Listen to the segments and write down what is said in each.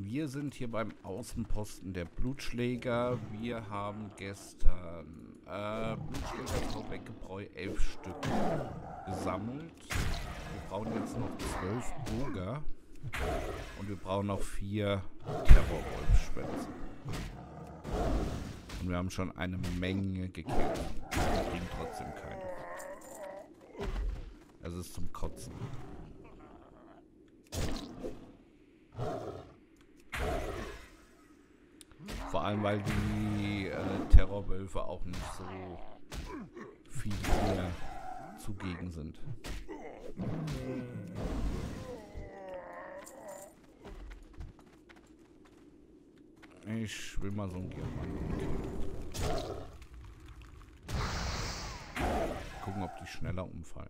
Wir sind hier beim Außenposten der Blutschläger. Wir haben gestern Blutschläger Traubengebräu 11 Stück gesammelt. Wir brauchen jetzt noch 12 Burger. Und wir brauchen noch 4 Terrorwolfsschwänze. Und wir haben schon eine Menge gekillt. Wir kriegen trotzdem keine. Es ist zum Kotzen. Vor allem, weil die Terrorwölfe auch nicht so viel hier zugegen sind. Ich will mal so einen Diamanten killen. Gucken, ob die schneller umfallen.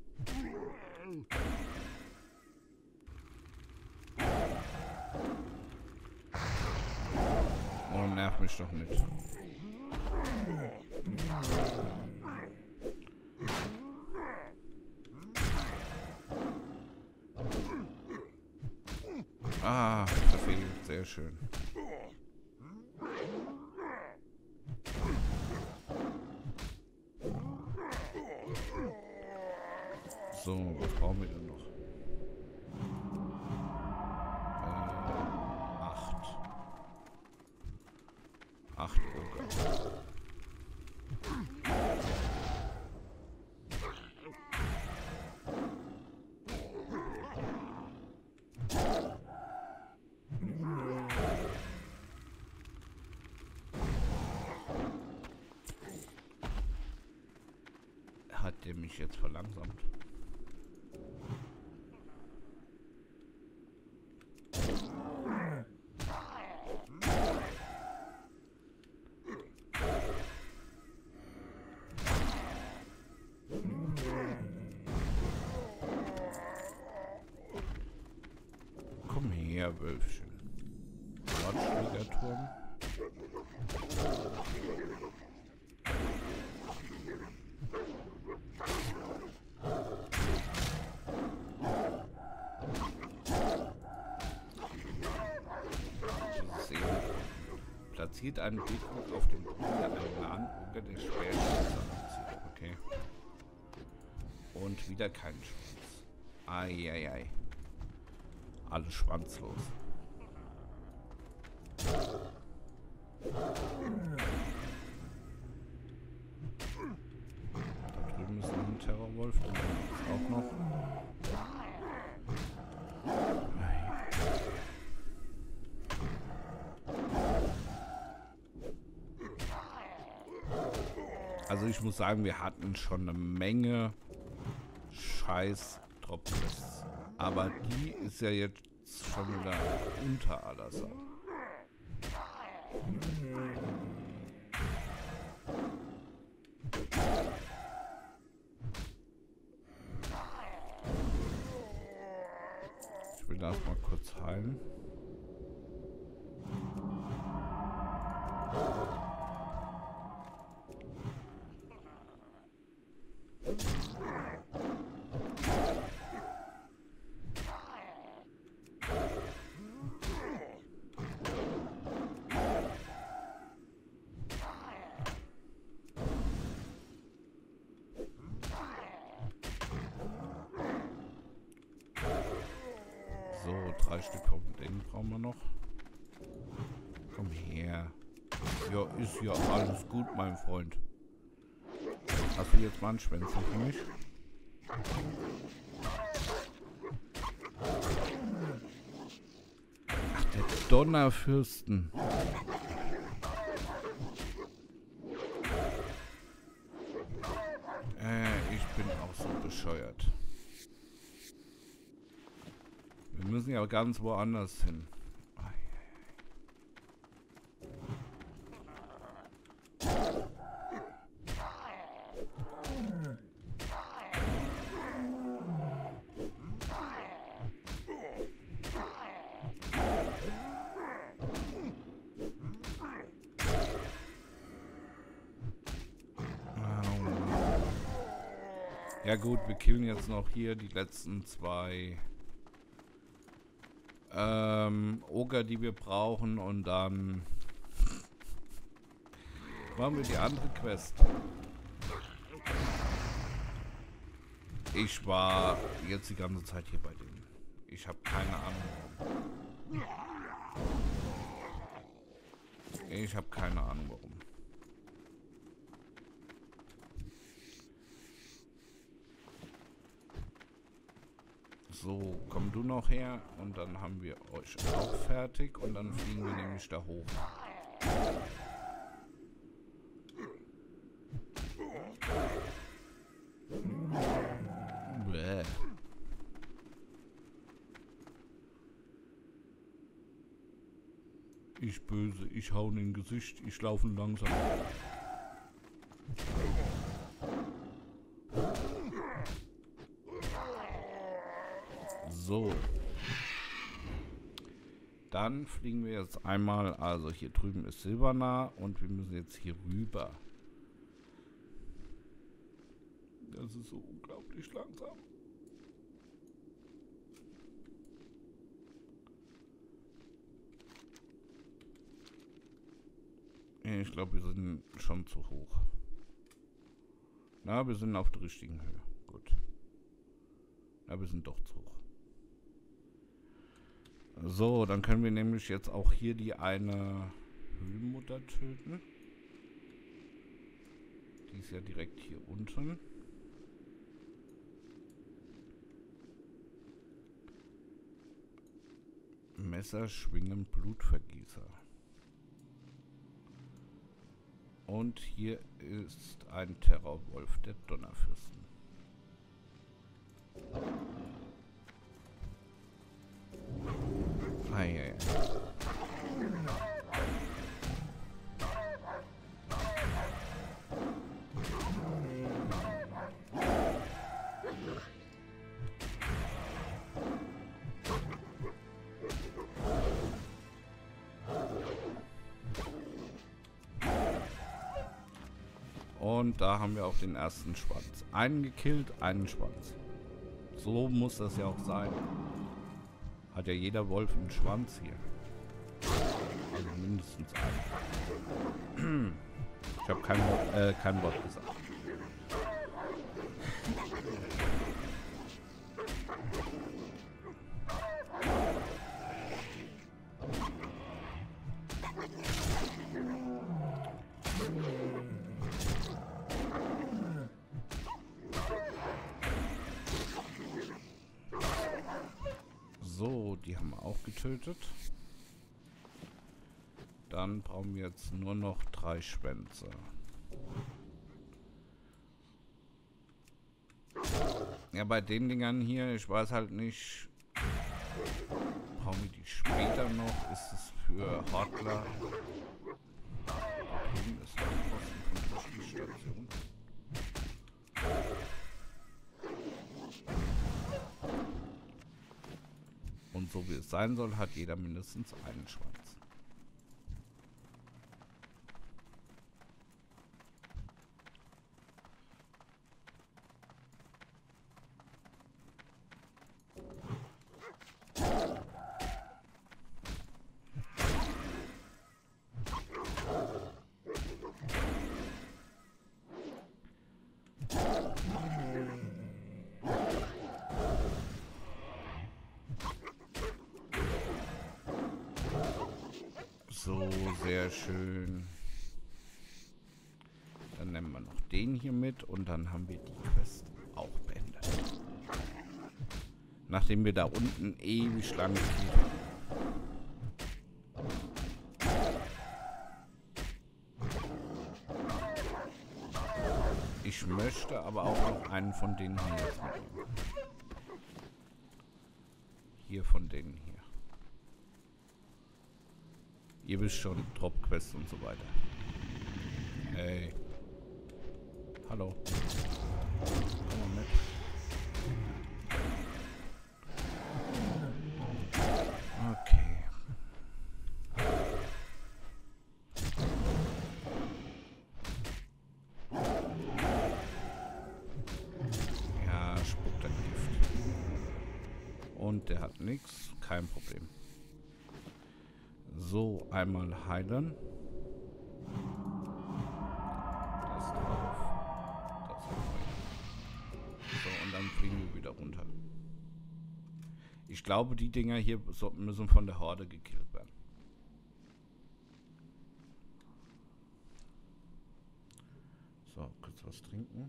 Oh, nerv mich doch nicht. Ah, verfehlt. Sehr schön. So, was brauchen wir denn noch? 8 Burger. Hat der mich jetzt verlangsamt? Komm her, Wölfchen. Nordschlägerturm. Platziert einen Blickpunkt auf den Boden der Alarmburger der Schwertschütze. Okay. Und wieder kein Schwanz. Eieiei. Alles schwanzlos. Da drüben ist noch ein Terrorwolf. Da ist auch noch. Also ich muss sagen, wir hatten schon eine Menge scheiß Drop-Quests. Aber die ist ja jetzt schon wieder unter aller Sau. Ich will das mal kurz heilen. So, 3 Stück vom Ding brauchen wir noch. Komm her. Ja, ist ja alles gut, mein Freund. Hast du jetzt mal ein Schwänzchen für mich? Ach, der Donnerfürsten. Ich bin auch so bescheuert. Wir müssen ja ganz woanders hin. Ja gut, wir killen jetzt noch hier die letzten 2 Oger, die wir brauchen, und dann machen wir die andere Quest. Ich war jetzt die ganze Zeit hier bei denen. Ich habe keine Ahnung. Ich habe keine Ahnung warum. So, komm du noch her und dann haben wir euch auch fertig und dann fliegen wir nämlich da hoch. Bäh. Ich böse, ich hau in den Gesicht, ich laufe langsam. So. Dann fliegen wir jetzt einmal, also hier drüben ist Silberna und wir müssen jetzt hier rüber. Das ist so unglaublich langsam. Ich glaube, wir sind schon zu hoch. Na, wir sind auf der richtigen Höhe. Gut. Na, wir sind doch zu hoch. So, dann können wir nämlich jetzt auch hier die eine Höhlenmutter töten. Die ist ja direkt hier unten. Messer schwingen Blutvergießer. Und hier ist ein Terrorwolf der Donnerfürsten. Eieiei. Und da haben wir auch den ersten Schwanz. Einen gekillt, einen Schwanz. So muss das ja auch sein. Hat ja jeder Wolf einen Schwanz hier. Also mindestens einen. Ich habe kein Wort gesagt. So, die haben wir auch getötet. Dann brauchen wir jetzt nur noch 3 Schwänze. Ja, bei den Dingern hier, ich weiß halt nicht, brauchen wir die später noch? Ist es für Hortler? Da drüben ist der Posten von der Schließstation. Und so wie es sein soll, hat jeder mindestens einen Schwanz. So, sehr schön. Dann nehmen wir noch den hier mit und dann haben wir die Quest auch beendet. Nachdem wir da unten ewig lang gekillt haben. Ich möchte aber auch noch einen von denen hier jetzt mitnehmen. Hier von denen hier. Ihr wisst schon, Drop-Quests und so weiter. Hey. Hallo. Komm mal mit. Okay. Ja, spuckt ein Gift. Und der hat nichts. Kein Problem. So, einmal heilen. Das drauf. Das drauf. So, und dann fliegen wir wieder runter. Ich glaube, die Dinger hier müssen von der Horde gekillt werden. So, kurz was trinken.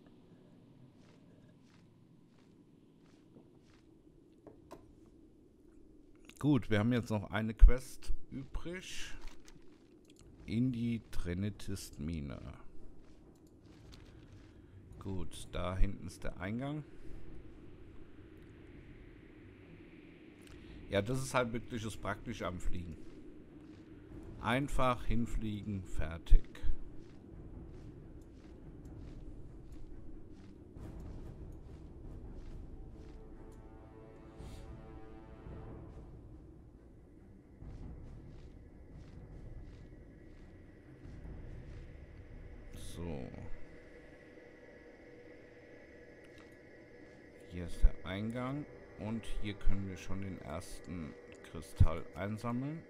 Gut, wir haben jetzt noch eine Quest übrig. In die Trinitist-Mine. Gut, da hinten ist der Eingang. Ja, das ist halt wirklich das Praktische am Fliegen. Einfach hinfliegen, fertig. So. Hier ist der Eingang. Und hier können wir schon den ersten Kristall einsammeln.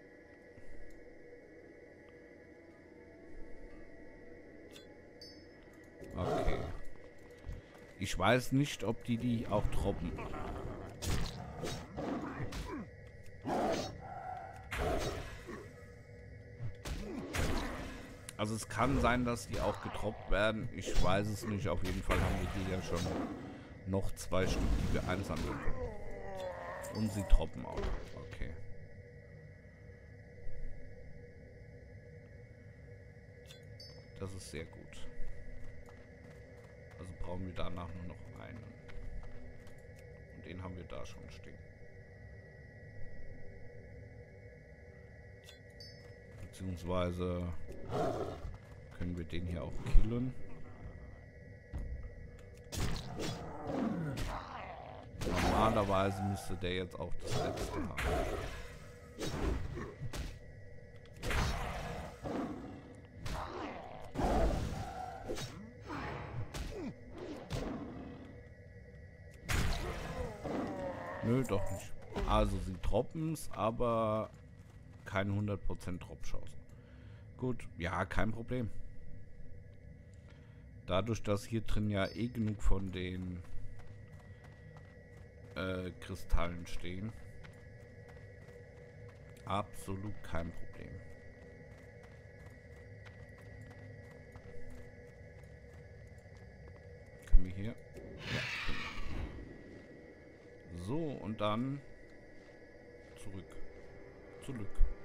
Okay. Ich weiß nicht, ob die auch droppen. Also es kann sein, dass die auch gedroppt werden. Ich weiß es nicht. Auf jeden Fall haben wir hier ja schon noch 2 Stück, die wir einsammeln können. Und sie droppen auch. Okay. Das ist sehr gut. Also brauchen wir danach nur noch einen. Und den haben wir da schon stehen. Beziehungsweise können wir den hier auch killen. Normalerweise müsste der jetzt auch das letzte haben. Nö, doch nicht. Also sie droppen's, aber kein 100% Drop-Chance. Gut, ja, kein Problem. Dadurch, dass hier drin ja eh genug von den Kristallen stehen. Absolut kein Problem. Können wir hier? Ja, können wir. So, und dann zurück.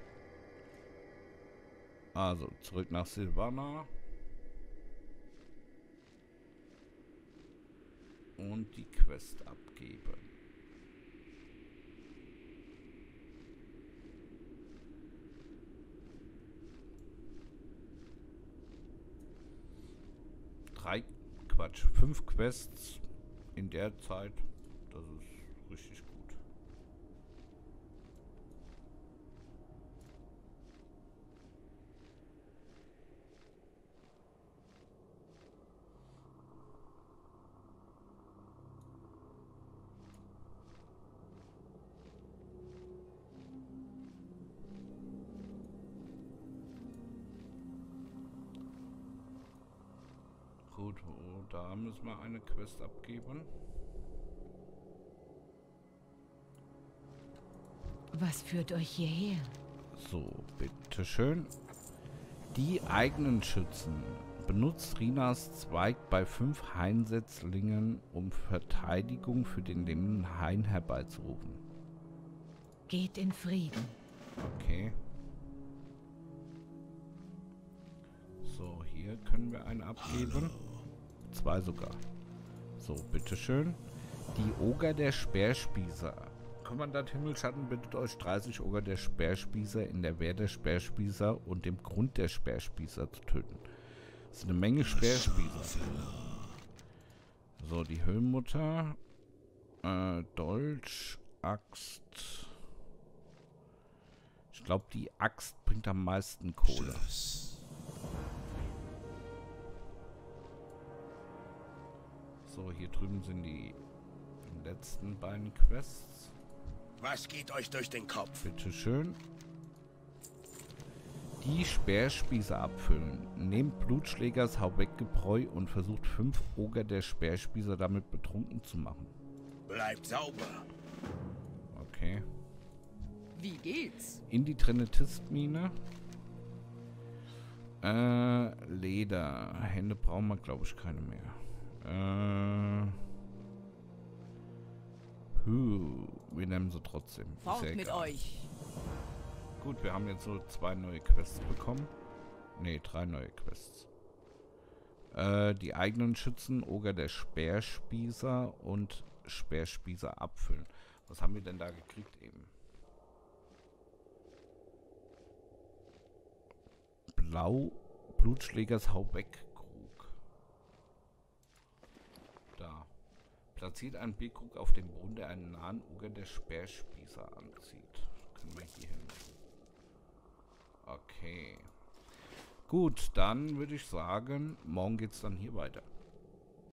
Also, zurück nach Silvana. Und die Quest abgeben. Quatsch, 5 Quests in der Zeit. Das ist richtig gut. Gut, da müssen wir eine Quest abgeben. Was führt euch hierher? So, bitteschön. Die eigenen Schützen. Benutzt Rinas Zweig bei 5 Hainsetzlingen, um Verteidigung für den lebenden Hain herbeizurufen. Geht in Frieden. Okay. So, hier können wir einen abgeben. 2 sogar. So, bitteschön. Die Oger der Speerspießer. Kommandant Himmelschatten bittet euch 30 Oger der Speerspießer in der Wehr der Speerspießer und dem Grund der Speerspießer zu töten. Das ist eine Menge Speerspießer. So, die Höhlenmutter. Dolch, Axt. Ich glaube, die Axt bringt am meisten Kohle. So, hier drüben sind die letzten beiden Quests. Was geht euch durch den Kopf? Bitteschön. Die Speerspieße abfüllen. Nehmt Blutschlägers Haubeckgebräu und versucht 5 Oger der Speerspießer damit betrunken zu machen. Bleibt sauber. Okay. Wie geht's? In die Trinitistmine. Leder. Hände brauchen wir, glaube ich, keine mehr. Wir nehmen sie trotzdem. Fort Sehr mit egal. euch. Gut, wir haben jetzt so 2 neue Quests bekommen. Ne, 3 neue Quests. Die eigenen Schützen, Oger der Speerspießer und Speerspießer abfüllen. Was haben wir denn da gekriegt eben? Blau, Blutschlägers Haubeckkrug. Da. Platziert einen Bierkrug auf dem Boden, der einen nahen Oger der Speerspießer anzieht. Können wir hier hin. Okay. Gut, dann würde ich sagen, morgen geht's dann hier weiter.